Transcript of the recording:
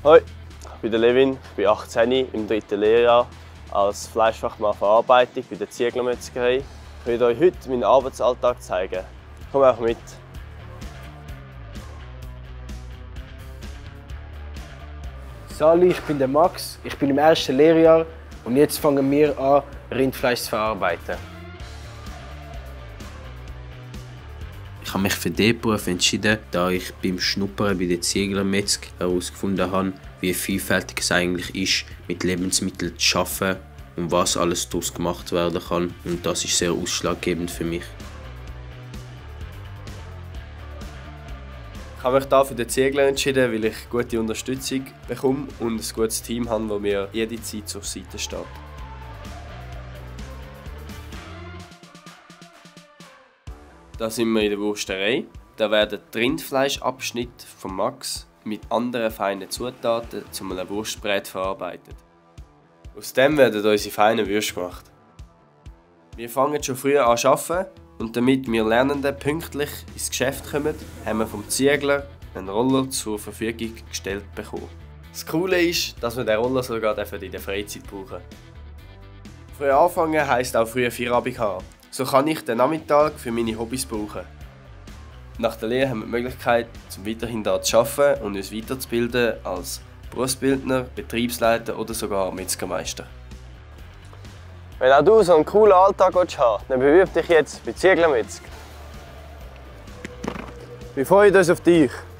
Hoi, ich bin der Levin, ich bin 18 im 3. Lehrjahr als Fleischfachmann Verarbeitung bei der Zieglermetzgerei. Ich werde euch heute meinen Arbeitsalltag zeigen. Komm auch mit! Sali, ich bin der Max, ich bin im 1. Lehrjahr und jetzt fangen wir an, Rindfleisch zu verarbeiten. Ich habe mich für diesen Beruf entschieden, da ich beim Schnuppern bei der Zieglermetzger herausgefunden habe, wie vielfältig es eigentlich ist, mit Lebensmitteln zu arbeiten und was alles daraus gemacht werden kann. Und das ist sehr ausschlaggebend für mich. Ich habe mich hier für den Ziegler entschieden, weil ich gute Unterstützung bekomme und ein gutes Team habe, das mir jede Zeit zur Seite steht. Da sind wir in der Wursterei. Da werden die Rindfleischabschnitte von Max mit anderen feinen Zutaten zu einem Wurstbrät verarbeitet. Aus dem werden unsere feinen Würste gemacht. Wir fangen schon früh an zu arbeiten und damit wir Lernenden pünktlich ins Geschäft kommen, haben wir vom Ziegler einen Roller zur Verfügung gestellt bekommen. Das Coole ist, dass wir den Roller sogar in der Freizeit brauchen. Früh anfangen heisst auch früh Feierabend haben. So kann ich den Nachmittag für meine Hobbys brauchen. Nach der Lehre haben wir die Möglichkeit, weiterhin hier zu arbeiten und uns weiterzubilden als Berufsbildner, Betriebsleiter oder sogar Metzgermeister. Wenn auch du so einen coolen Alltag haben willst, dann bewirb dich jetzt bei Zieglermetzger. Wir freuen uns auf dich!